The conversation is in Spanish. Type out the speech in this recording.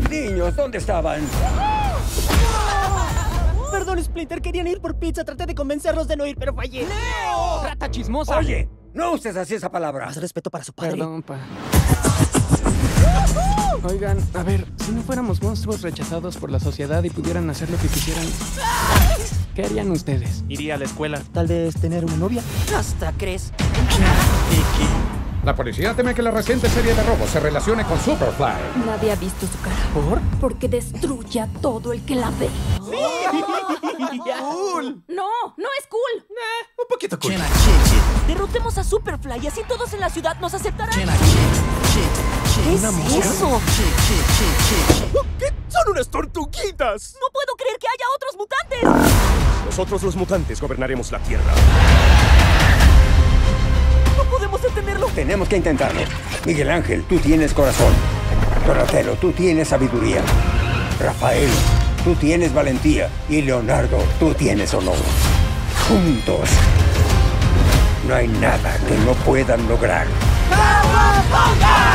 Niños, ¿dónde estaban? Perdón, Splinter, querían ir por pizza. Traté de convencerlos de no ir, pero fallé. ¡Neo! ¡Rata chismosa! Oye, no uses así esa palabra. Más respeto para su padre. Perdón, pa. Oigan, a ver, si no fuéramos monstruos rechazados por la sociedad y pudieran hacer lo que quisieran, ¿qué harían ustedes? Iría a la escuela. Tal vez tener una novia. ¿Hasta crees? La policía teme que la reciente serie de robos se relacione con Superfly. Nadie ha visto su cara. ¿Por? Porque destruye a todo el que la ve. ¡Cool! No, no es cool. Un poquito cool. Derrotemos a Superfly y así todos en la ciudad nos aceptarán. ¿Qué es eso? ¿Qué? ¡Son unas tortuguitas! No puedo creer que haya otros mutantes. Nosotros los mutantes gobernaremos la Tierra. No podemos detenerlo. Tenemos que intentarlo. Miguel Ángel, tú tienes corazón. Donatello, tú tienes sabiduría. Rafael, tú tienes valentía. Y Leonardo, tú tienes honor. Juntos, no hay nada que no puedan lograr. ¡Vamos,